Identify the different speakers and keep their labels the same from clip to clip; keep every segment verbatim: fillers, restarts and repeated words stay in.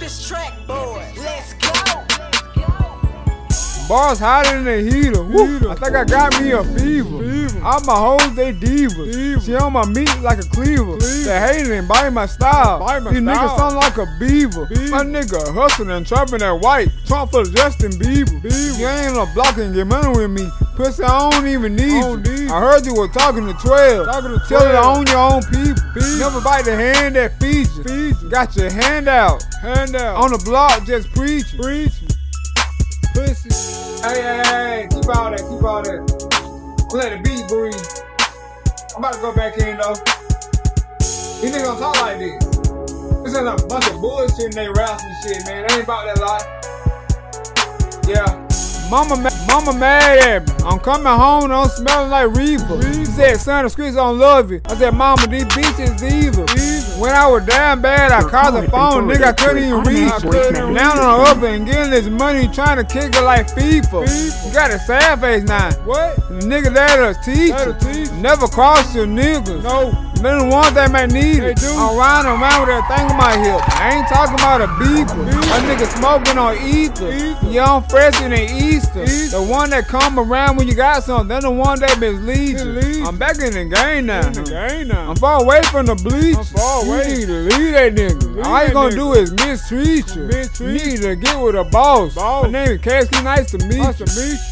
Speaker 1: this track, boy. Let's go.
Speaker 2: Bars hotter than a heater. Woo. I think I got me a fever. fever. All my hoes, they divas. Diva. She on my meat like a cleaver. cleaver. They hating and biting my style. Bite my These style. Niggas sound like a beaver. beaver. My nigga hustling and trapping that white. Trump for Justin Bieber. Bieber. You ain't no block and get money with me. Pussy, I don't even need I don't you. Need I heard you were talking to twelve. Talking to twelve. Tell her own your own people. people. Never bite the hand that feeds you. Feed you. Got your hand out. Hand out. On the block, just preaching. Preaching. Pussy. Hey, hey, hey, keep all that, keep all that. Let the beat breathe. I'm about to go back in though. These niggas don't talk like this. This is a bunch of bullshit in they raps and shit, man. They ain't about that life. Yeah. Mama, ma mama mad at me. I'm coming home and I'm smelling like reefer. She said, son, the streets don't love you. I said, mama, these bitches evil. When I was damn bad, I called the phone, nigga, I couldn't even reach. Now I'm up and getting this money, trying to kick it like FIFA. You got a sad face now. What? The nigga that'll teach you. Never cross your niggas. No. Been the ones that may need it. I'm riding around with that thing on my hip. I ain't talking about a beeper. A nigga smoking on ether. Young, fresh in the Easter. Easter. The one that come around when you got something. They're the one that misleads you. I'm back in the game now. In the game now. I'm far away from the bleach. I'm far away. You need to leave that nigga. Leave All you gonna nigga. do is mistreat you. Mistreat. You need to get with a boss. boss. My name is Cashking. Nice to meet nice you. to meet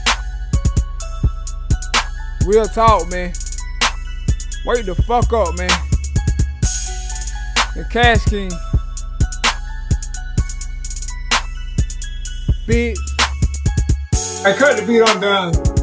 Speaker 2: you. Real talk, man. Wake the fuck up, man. The Cashking. Bitch. I cut the beat on done.